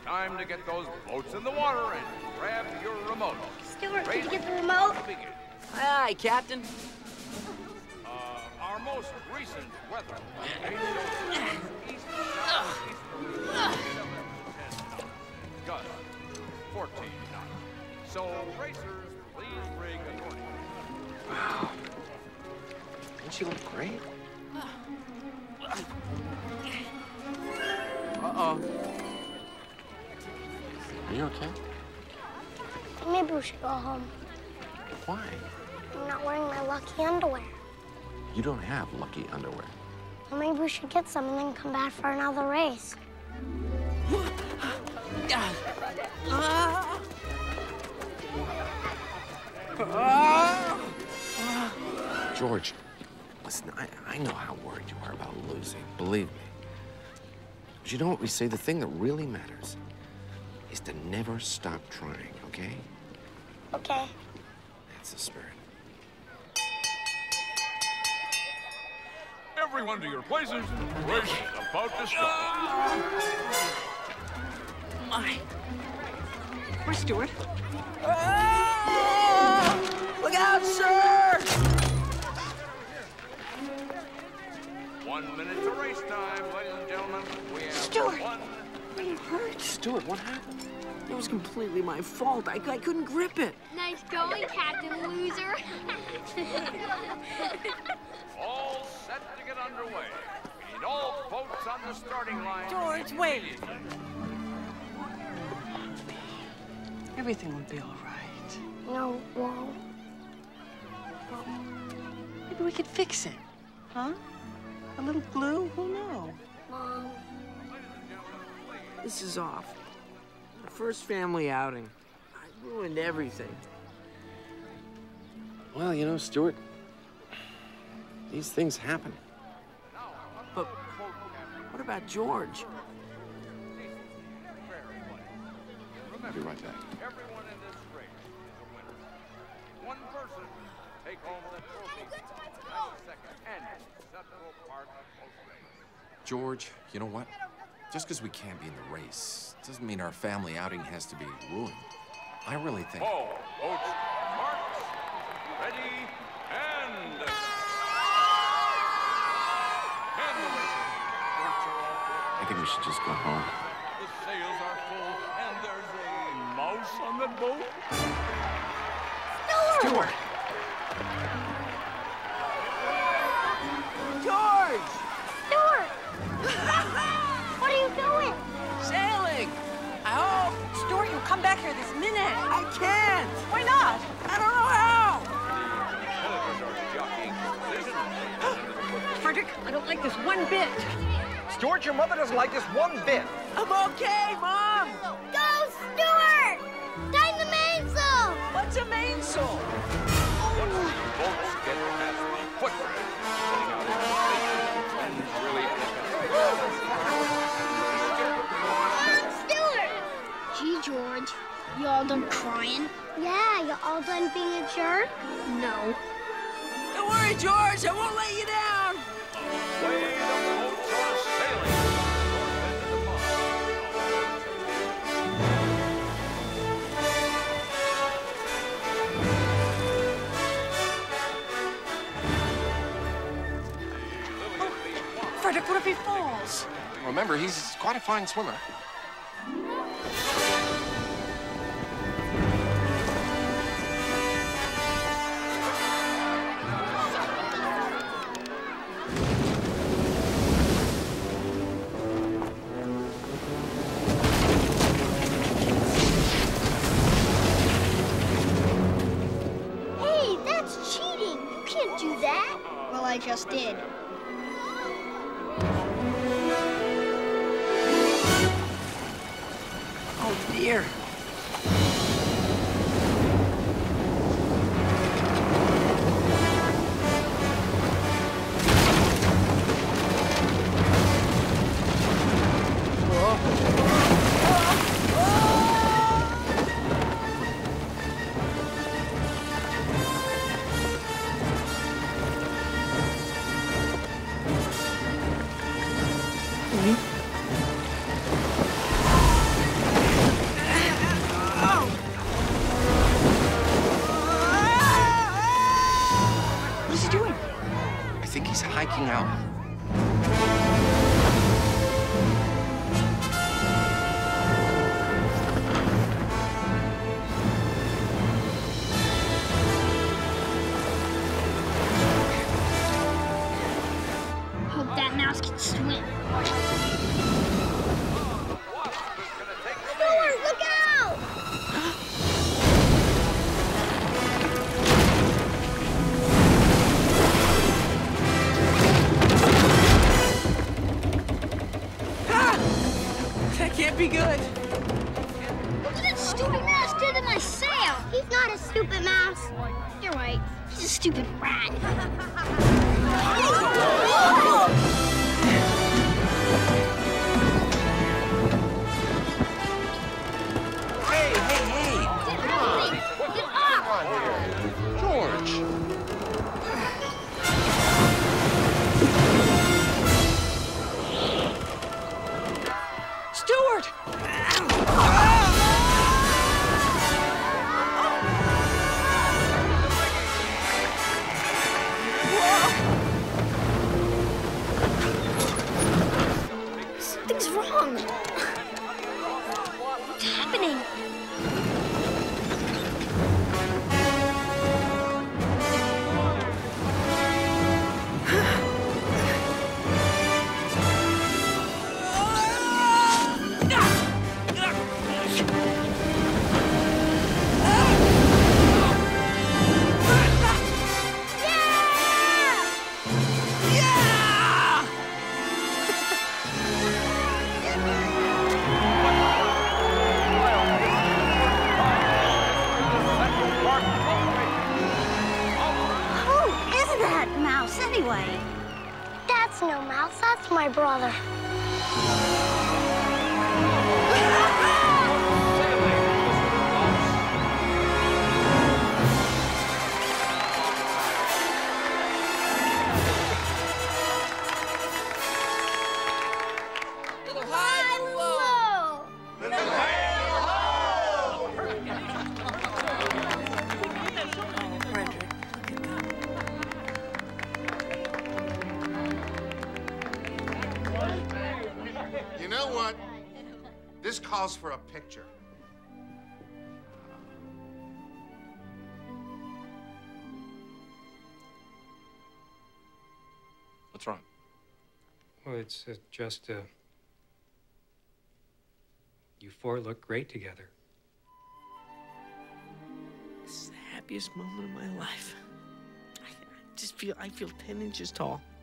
time to get those boats in the water and grab your remote. Stuart, did you get the remote? Aye, Captain. Our most recent weather. Gust 14 knots. So, racers, please rig accordingly. Wow. Don't she look great? Uh-oh. Are you okay? Maybe we should go home. Why? I'm not wearing my lucky underwear. You don't have lucky underwear. Well, maybe we should get some and then come back for another race. George, listen, I know how worried you are about losing, believe me. But you know what we say? The thing that really matters is to never stop trying, okay? Okay. That's the spirit. Everyone to your places. Race is about to start. My. Where's Stuart? Look out, sir! 1 minute to race time, ladies and gentlemen. We have Stuart! Are you hurt? Stuart, what happened? It was completely my fault. I couldn't grip it. Nice going, Captain Loser. all set to get underway. We need all boats on the starting line. George, wait. Everything will be all right. No, it won't. Well, maybe we could fix it. Huh? A little glue? Who knows? Mom. This is off. My first family outing. I ruined everything. Well, you know, Stuart, these things happen. But what about George? I'll be right back. Everyone in this race is a winner. One person take home the trophy. That's the second and central part of both races. George, you know what? Just because we can't be in the race doesn't mean our family outing has to be ruined. I really think... Oh, boats, marks, ready, and... I think we should just go home. The sails are full, and there's a mouse on the boat. Stuart! George! Stuart! What are you doing? Sailing! I hope. Stuart, you come back here this minute. I can't. Why not? I don't know how. Frederick, I don't like this one bit. Stuart, your mother doesn't like this one bit. I'm okay, Mom. Go, Stuart! Time the mainsail! What's a mainsail? Once the boats get past the footbridge, setting out into space, and really Stuart! Gee, George, you all done crying? Yeah, you all done being a jerk? No. Don't worry, George. I won't let you down. away the boats are sailing. North end of the pond. Frederick, what if he falls? Remember, he's quite a fine swimmer. Hey, that's cheating. You can't do that. Well, I just did. Oh, dear. Look at that stupid mouse did to my sail. He's not a stupid mouse. You're right. He's a stupid rat. Hey! Get off me! Get off! Come on here. George! Stuart! Something's wrong. What's happening? Anyway. That's no mouse. That's my brother. You know what? This calls for a picture. What's wrong? Well, it's just you four look great together. This is the happiest moment of my life. I feel 10 inches tall.